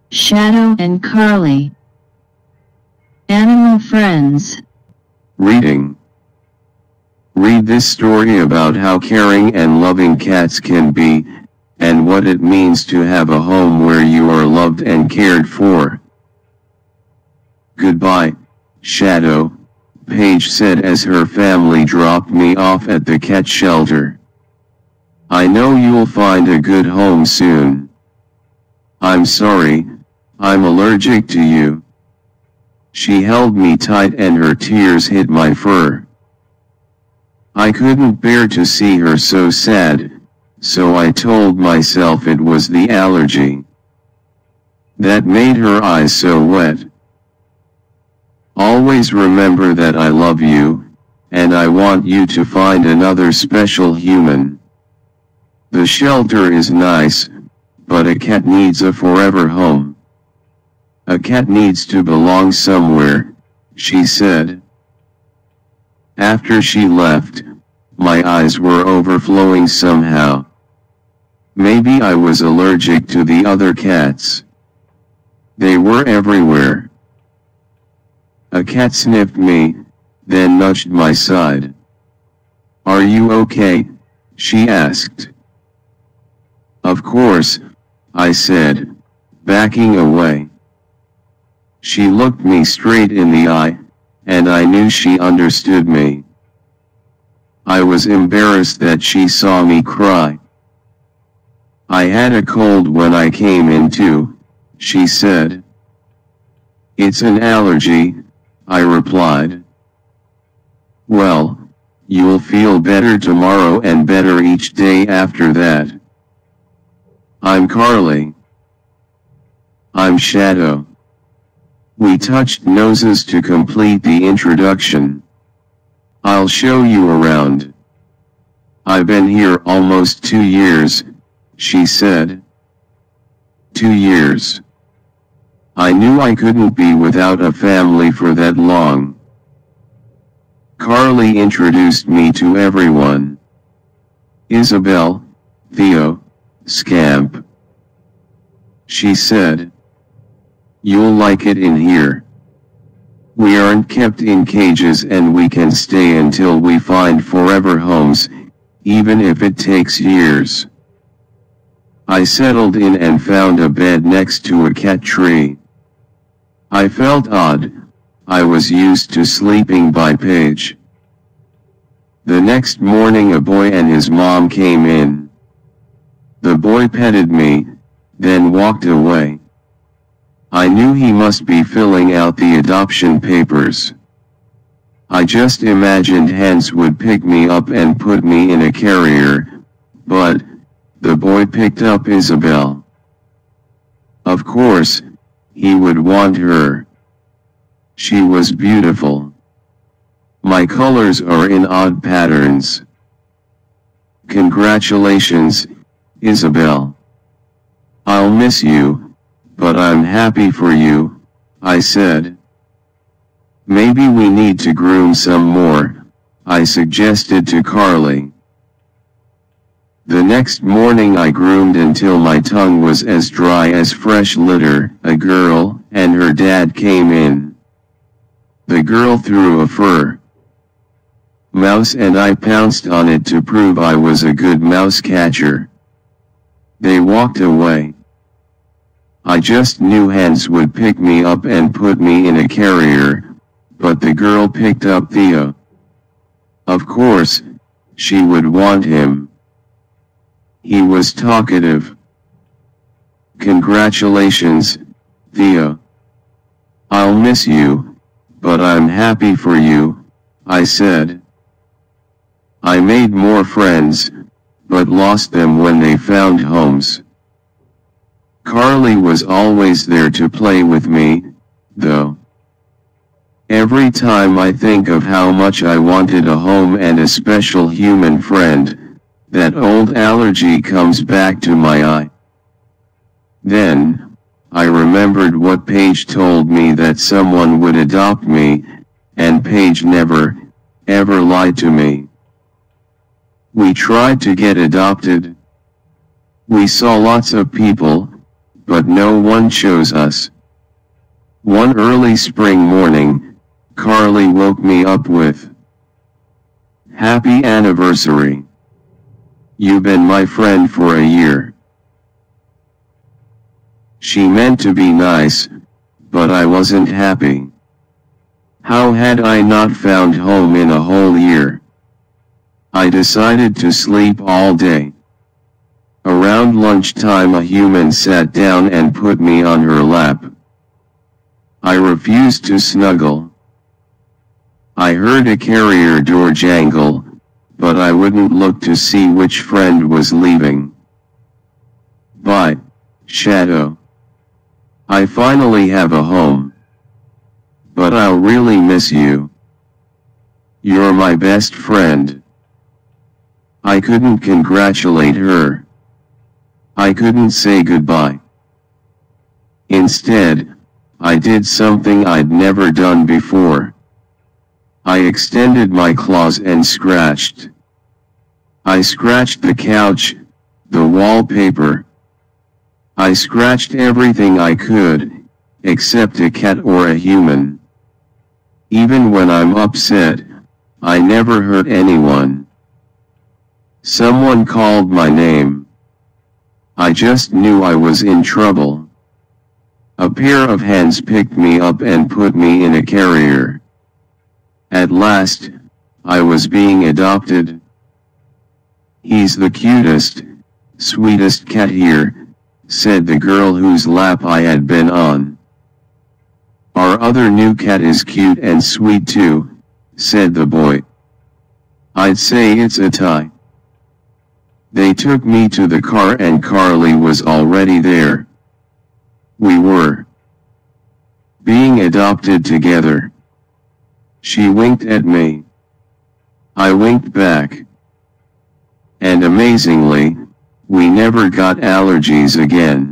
Shadow and Carly. Animal friends. Reading. Read this story about how caring and loving cats can be, and what it means to have a home where you are loved and cared for. "Goodbye, Shadow," Paige said as her family dropped me off at the cat shelter. "I know you'll find a good home soon. I'm sorry, I'm allergic to you." She held me tight and her tears hit my fur. I couldn't bear to see her so sad, so I told myself it was the allergy that made her eyes so wet. "Always remember that I love you, and I want you to find another special human. The shelter is nice, but a cat needs a forever home. A cat needs to belong somewhere," she said. After she left, my eyes were overflowing somehow. Maybe I was allergic to the other cats. They were everywhere. A cat sniffed me, then nudged my side. "Are you okay?" she asked. "Of course," I said, backing away. She looked me straight in the eye, and I knew she understood me. I was embarrassed that she saw me cry. "I had a cold when I came in too," she said. "It's an allergy," I replied. "Well, you'll feel better tomorrow and better each day after that." "I'm Carly." "I'm Shadow." We touched noses to complete the introduction. "I'll show you around. I've been here almost 2 years," she said. 2 years. I knew I couldn't be without a family for that long. Carly introduced me to everyone. "Isabel, Theo, Scamp," she said. "You'll like it in here. We aren't kept in cages and we can stay until we find forever homes, even if it takes years." I settled in and found a bed next to a cat tree. I felt odd. I was used to sleeping by Paige. The next morning a boy and his mom came in. The boy petted me, then walked away. I knew he must be filling out the adoption papers. I just imagined Hans would pick me up and put me in a carrier, but the boy picked up Isabel. Of course, he would want her. She was beautiful. My colors are in odd patterns. "Congratulations, Isabel. I'll miss you, but I'm happy for you," I said. "Maybe we need to groom some more," I suggested to Carly. The next morning I groomed until my tongue was as dry as fresh litter. A girl and her dad came in. The girl threw a fur mouse and I pounced on it to prove I was a good mouse catcher. They walked away. I just knew Hans would pick me up and put me in a carrier, but the girl picked up Theo. Of course, she would want him. He was talkative. "Congratulations, Theo. I'll miss you, but I'm happy for you," I said. I made more friends, but lost them when they found homes. Carly was always there to play with me, though. Every time I think of how much I wanted a home and a special human friend, that old allergy comes back to my eye. Then, I remembered what Paige told me, that someone would adopt me, and Paige never, ever lied to me. We tried to get adopted. We saw lots of people, but no one chose us. One early spring morning, Carly woke me up with, "Happy anniversary. You've been my friend for a year." She meant to be nice, but I wasn't happy. How had I not found home in a whole year? I decided to sleep all day. Around lunchtime a human sat down and put me on her lap. I refused to snuggle. I heard a carrier door jangle, but I wouldn't look to see which friend was leaving. Bye, Shadow. I finally have a home. But I'll really miss you. You're my best friend. I couldn't congratulate her. I couldn't say goodbye. Instead, I did something I'd never done before. I extended my claws and scratched. I scratched the couch, the wallpaper. I scratched everything I could, except a cat or a human. Even when I'm upset, I never hurt anyone. Someone called my name. I just knew I was in trouble. A pair of hands picked me up and put me in a carrier. At last, I was being adopted. "He's the cutest, sweetest cat here," said the girl whose lap I had been on. "Our other new cat is cute and sweet too," said the boy. "I'd say it's a tie." They took me to the car and Carly was already there. We were being adopted together. She winked at me. I winked back. And amazingly, we never got allergies again.